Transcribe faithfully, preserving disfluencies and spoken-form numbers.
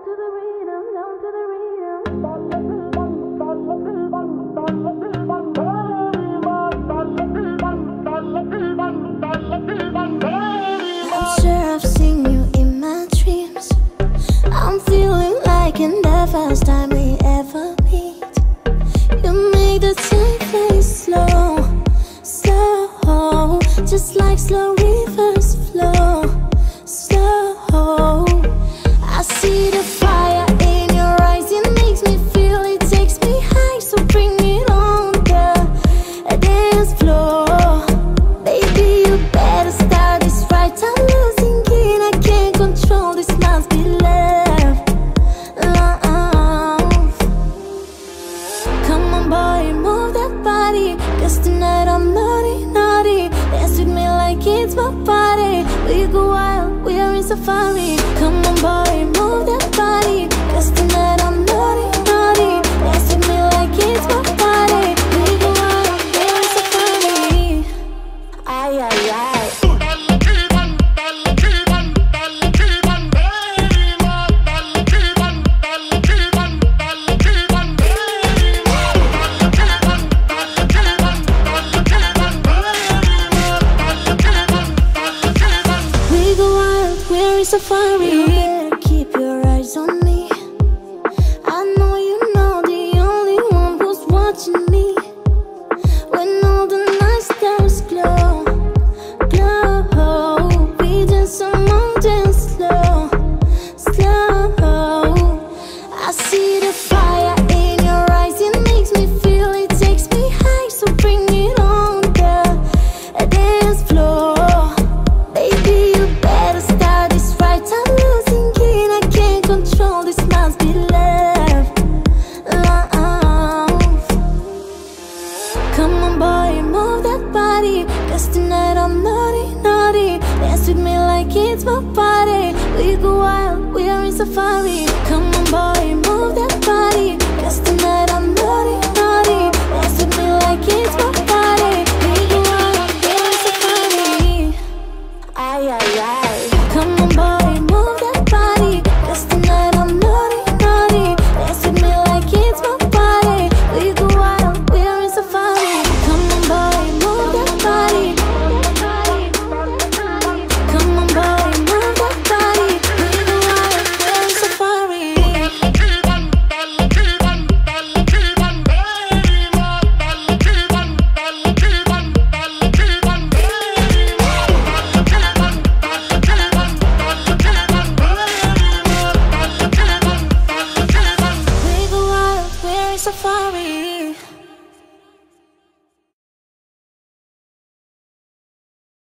to the rhythm, down to the rhythm. I'm sure I've seen you in my dreams. I'm feeling like in the first time we ever meet. You make the time fly slow, slow, just like slow rivers flow, slow. I see the fire in your eyes, it makes me feel, it takes me high. So bring it on the dance floor. Baby, you better start this right. I'm losing it, I can't control this, must be love, love. Come on boy, move that body, cause tonight I'm naughty, naughty. Dance with me like it's my party. We go wild, we are in safari. Come on boy, move that body, cause tonight I'm naughty, naughty. Dance with me like it's my party. We go wild, we are in safari. Ay, ay, ay. Safari, you better keep your eyes on me. I know you know the only one who's watching me. When all the night stars glow, glow, we dance on mountains slow, slow. I see the fire in your eyes, it makes me feel, it takes me high. So bring it on the dance floor. Baby, you better start this right. I'm losing it, I can't control this, must be love, love. Come on boy, move that body, cause tonight I'm naughty, naughty. Dance with me like it's my party. We go wild, we are in safari. Come on boy, move that body, cause tonight I'm naughty, naughty. Dance with me like it's my party. We go wild, we are in safari. Ay, ay, ay. Come on boy, move that body, cause tonight I'm naughty, naughty. Dance with me like it's my party. We go wild, we are in safari. Come on boy, move that body. Come on boy, move that body. We go wild, we are in safari. We go wild, we are in safari.